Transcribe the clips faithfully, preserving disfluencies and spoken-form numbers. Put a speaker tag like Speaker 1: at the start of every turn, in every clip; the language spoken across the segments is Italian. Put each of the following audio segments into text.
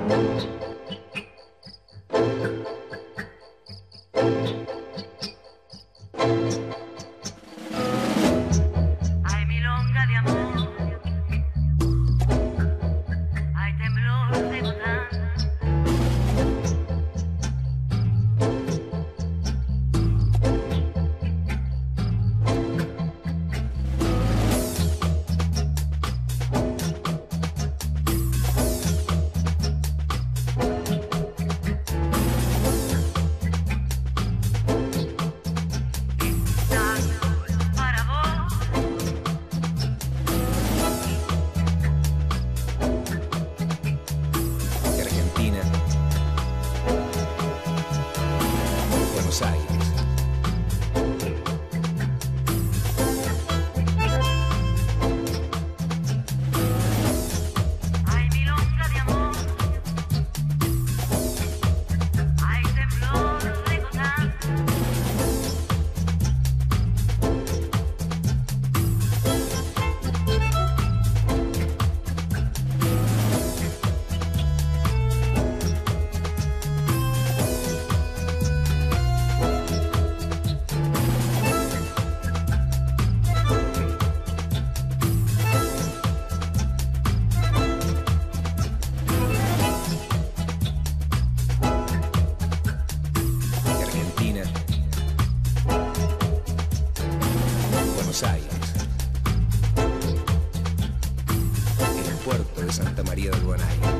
Speaker 1: Santa Maria del Guanaio.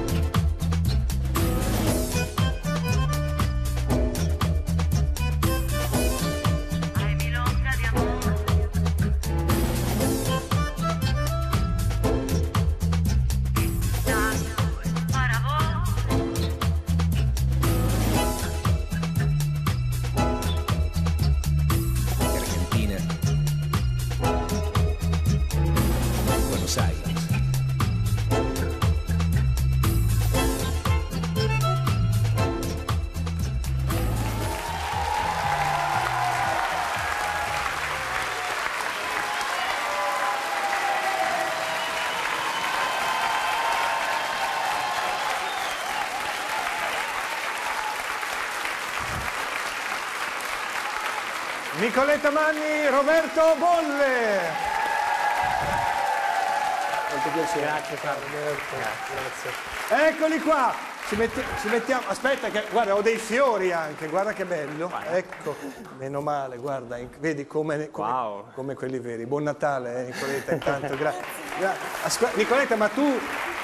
Speaker 2: Nicoletta Manni, Roberto Bolle. Molto piacere. Grazie Carlo. Grazie. Grazie. Eccoli qua. Ci, metti, ci mettiamo. Aspetta, che, guarda, ho dei fiori anche. Guarda che bello. Vai. Ecco, meno male, guarda. Vedi come, come, wow. come quelli veri. Buon Natale, eh, Nicoletta. Intanto, grazie. Gra Nicoletta, ma tu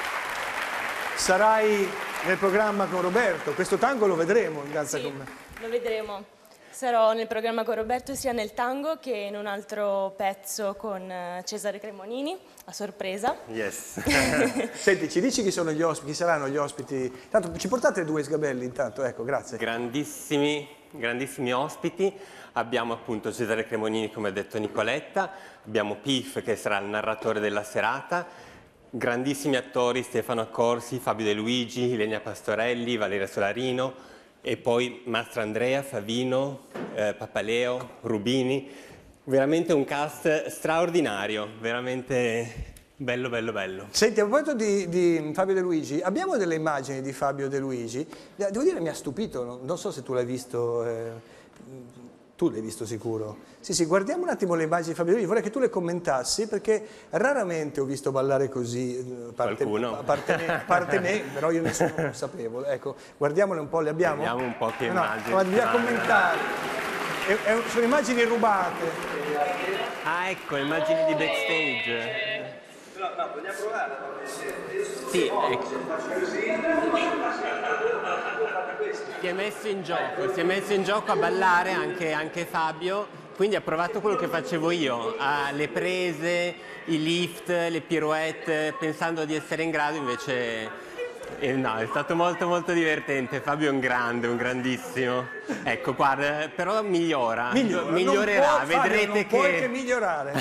Speaker 2: sarai nel programma con Roberto. Questo tango lo vedremo in danza
Speaker 3: sì,
Speaker 2: con me.
Speaker 3: Lo vedremo. Sarò nel programma con Roberto sia nel tango che in un altro pezzo con Cesare Cremonini, a sorpresa.
Speaker 2: Yes. Senti, ci dici chi sono gli ospiti, chi saranno gli ospiti? Tanto ci portate due sgabelli intanto, ecco, grazie.
Speaker 4: Grandissimi, grandissimi ospiti. Abbiamo appunto Cesare Cremonini, come ha detto Nicoletta, abbiamo Piff che sarà il narratore della serata, grandissimi attori Stefano Accorsi, Fabio De Luigi, Ilenia Pastorelli, Valeria Solarino, e poi Mastro Andrea, Favino, eh, Papaleo, Rubini, veramente un cast straordinario, veramente bello, bello, bello.
Speaker 2: Senti, a proposito di, di Fabio De Luigi, abbiamo delle immagini di Fabio De Luigi, devo dire mi ha stupito, non so se tu l'hai visto, eh, tu l'hai visto sicuro. Sì, sì, guardiamo un attimo le immagini di Fabio De Luigi, vorrei che tu le commentassi perché raramente ho visto ballare così, a parte,
Speaker 4: qualcuno.
Speaker 2: A parte, me, a parte me, però io ne sono consapevole. Ecco, guardiamole un po', le abbiamo?
Speaker 4: Vediamo un po' che
Speaker 2: no,
Speaker 4: immagini.
Speaker 2: No, bisogna commentare. È, è, sono immagini rubate.
Speaker 4: Ah, ecco, immagini di backstage.
Speaker 5: No, no, vogliamo provare?
Speaker 4: Sì, ecco. Si è messo in gioco, si è messo in gioco a ballare anche, anche Fabio, quindi ha provato quello che facevo io, ah, le prese, i lift, le pirouette, pensando di essere in grado, invece eh, no, è stato molto molto divertente. Fabio è un grande, un grandissimo. Ecco, guarda, però migliora,
Speaker 2: Migliora,
Speaker 4: migliorerà,
Speaker 2: non può,
Speaker 4: vedrete
Speaker 2: Fabio, non
Speaker 4: che...
Speaker 2: puoi che migliorare.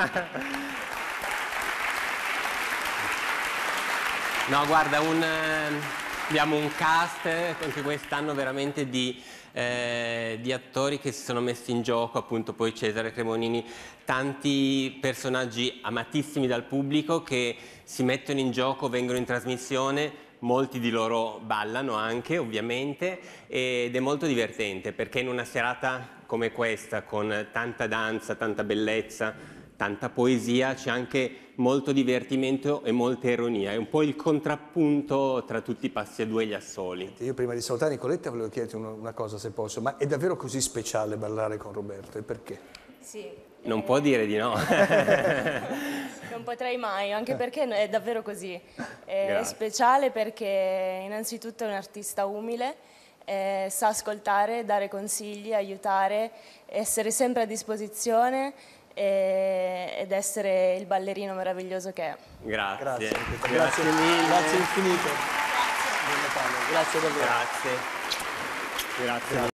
Speaker 4: No, guarda, un, abbiamo un cast anche quest'anno veramente di, eh, di attori che si sono messi in gioco, appunto poi Cesare Cremonini, tanti personaggi amatissimi dal pubblico che si mettono in gioco, vengono in trasmissione molti di loro ballano anche, ovviamente, ed è molto divertente perché in una serata come questa, con tanta danza, tanta bellezza, tanta poesia, c'è anche molto divertimento e molta ironia. È un po' il contrappunto tra tutti i passi a due e gli assoli.
Speaker 2: Io prima di salutare Nicoletta volevo chiederti una cosa, se posso, ma è davvero così speciale ballare con Roberto e perché?
Speaker 3: Sì.
Speaker 4: Non può dire di no.
Speaker 3: Non potrei mai, anche perché è davvero così. È
Speaker 4: Grazie.
Speaker 3: speciale perché innanzitutto è un artista umile, eh, sa ascoltare, dare consigli, aiutare, essere sempre a disposizione eh, ed essere il ballerino meraviglioso che è.
Speaker 4: Grazie.
Speaker 2: Grazie,
Speaker 4: Grazie,
Speaker 2: grazie
Speaker 4: mille.
Speaker 2: Grazie infinito. Grazie davvero.
Speaker 4: Grazie. Grazie.